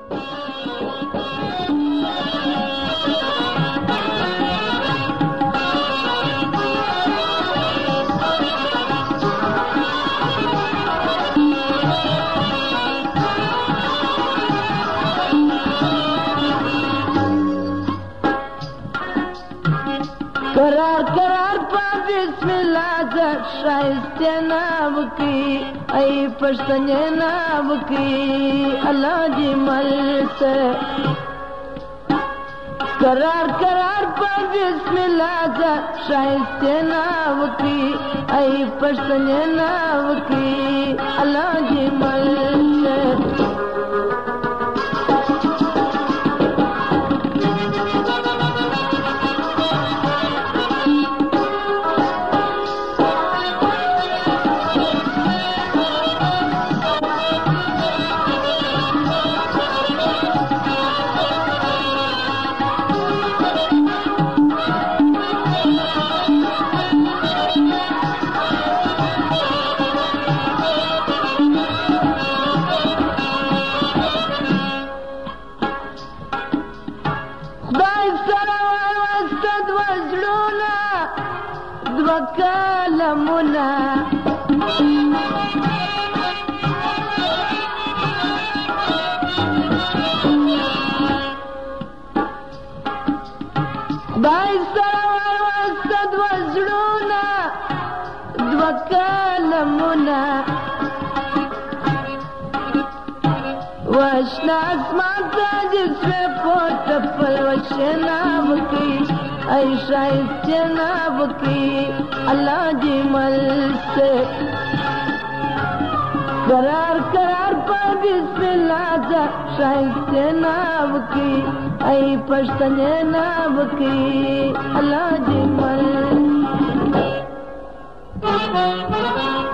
قرار قرار پا بسم اللہ دا شائستے نام کی ای پشتنے نام کی اللہ جی مل سے قرار قرار پا بسم اللہ دا شائستے نام کی ای پشتنے نام کی اللہ جی مل سے وکالمنا خدای سره واسطه وزړونه وکالمنا واشنا اسمان ته جسمه پورته پلوشنا وکي ای شایسته ناب کی اللہ جی مل سے قرار قرار پا بسم اللہ دا شایسته ناب کی ای پشتنے ناب کی اللہ جی مل